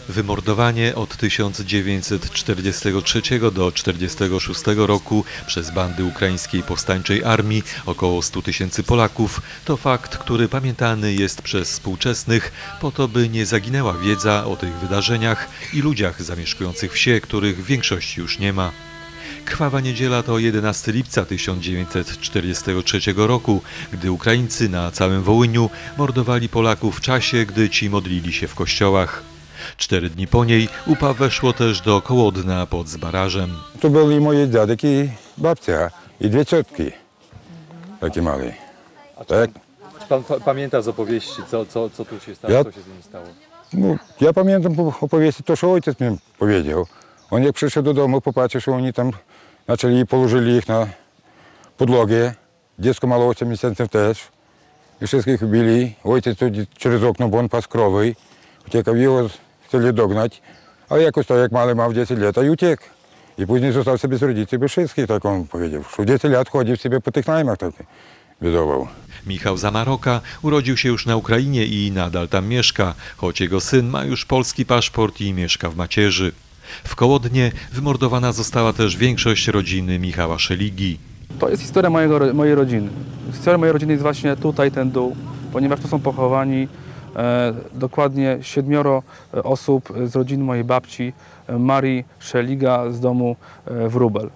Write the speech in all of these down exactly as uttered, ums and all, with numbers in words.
Wymordowanie od tysiąc dziewięćset czterdziestego trzeciego do czterdziestego szóstego roku przez bandy ukraińskiej powstańczej armii około stu tysięcy Polaków to fakt, który pamiętany jest przez współczesnych po to, by nie zaginęła wiedza o tych wydarzeniach i ludziach zamieszkujących wsie, których w większości już nie ma. Krwawa niedziela to jedenastego lipca tysiąc dziewięćset czterdziestego trzeciego roku, gdy Ukraińcy na całym Wołyniu mordowali Polaków w czasie, gdy ci modlili się w kościołach. Cztery dni po niej U P A weszło też do Kołodna pod Zbarażem. To byli moi dziadek i babcia i dwie ciotki, takie małe. A czy Tak? pan, pan pamięta z opowieści, co, co, co tu się stało, Ja- co się z nimi stało? No, ja pamiętam po opowieści to, co ojciec mi powiedział. On jak przyszedł do domu, popatrzył, że oni tam zaczęli i położyli ich na podłogę. Dziecko mało osiem miesięcy też. I wszystkich ubili. Ojciec tu przez okno, bo on pas krowy. Uciekał, jego chcieli dognać. Ale jakoś to jak mały ma w dziesięć lat i uciekł. I później został sobie z rodziców i wszystkich, tak on powiedział. Że w dziesięć lat chodził sobie po tych najmach, tak biedował. Michał Zamaroka urodził się już na Ukrainie i nadal tam mieszka, choć jego syn ma już polski paszport i mieszka w macierzy. W Kołodnie wymordowana została też większość rodziny Michała Szeligi. To jest historia mojego, ro- mojej rodziny. Historia mojej rodziny jest właśnie tutaj, ten dół, ponieważ tu są pochowani e, dokładnie siedmioro e, osób z rodziny mojej babci, e, Marii Szeliga z domu e, Wróbel.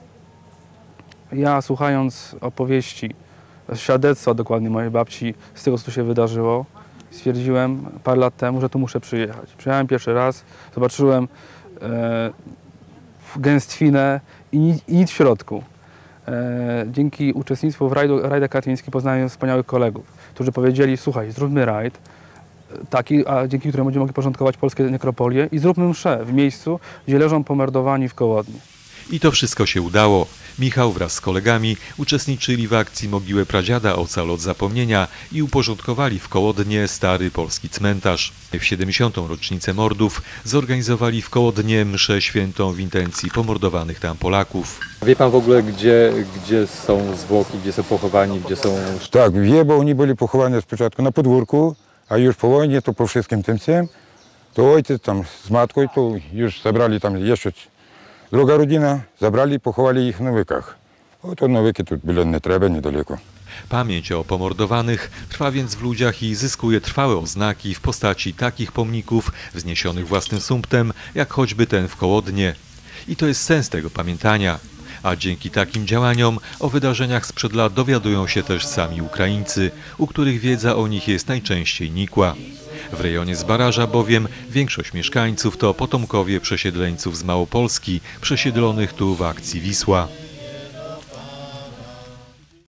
Ja, słuchając opowieści, świadectwa dokładnie mojej babci z tego, co tu się wydarzyło, stwierdziłem parę lat temu, że tu muszę przyjechać. Przyjechałem pierwszy raz, zobaczyłem e, gęstwinę i nic, i nic w środku. E, dzięki uczestnictwu w rajdu, rajdach katyńskich poznałem wspaniałych kolegów, którzy powiedzieli: słuchaj, zróbmy rajd taki, a dzięki któremu będziemy mogli porządkować polskie nekropolie i zróbmy mszę w miejscu, gdzie leżą pomordowani w Kołodnie. I to wszystko się udało. Michał wraz z kolegami uczestniczyli w akcji Mogiłę Pradziada Ocal od zapomnienia i uporządkowali w Kołodnie stary polski cmentarz. W siedemdziesiątą rocznicę mordów zorganizowali w Kołodnie mszę świętą w intencji pomordowanych tam Polaków. Wie pan w ogóle, gdzie, gdzie są zwłoki, gdzie są pochowani, gdzie są... Tak, wie, bo oni byli pochowani z początku na podwórku, a już po wojnie, to po wszystkim tym tym, to ojciec tam z matką, to już zabrali tam jeszcze druga rodzina, zabrali i pochowali ich w Nowykach. O, to Nowyki tu byli nie trzeba, niedaleko. Pamięć o pomordowanych trwa więc w ludziach i zyskuje trwałe oznaki w postaci takich pomników wzniesionych własnym sumptem, jak choćby ten w Kołodnie. I to jest sens tego pamiętania. A dzięki takim działaniom o wydarzeniach sprzed lat dowiadują się też sami Ukraińcy, u których wiedza o nich jest najczęściej nikła. W rejonie Zbaraża bowiem większość mieszkańców to potomkowie przesiedleńców z Małopolski, przesiedlonych tu w akcji Wisła.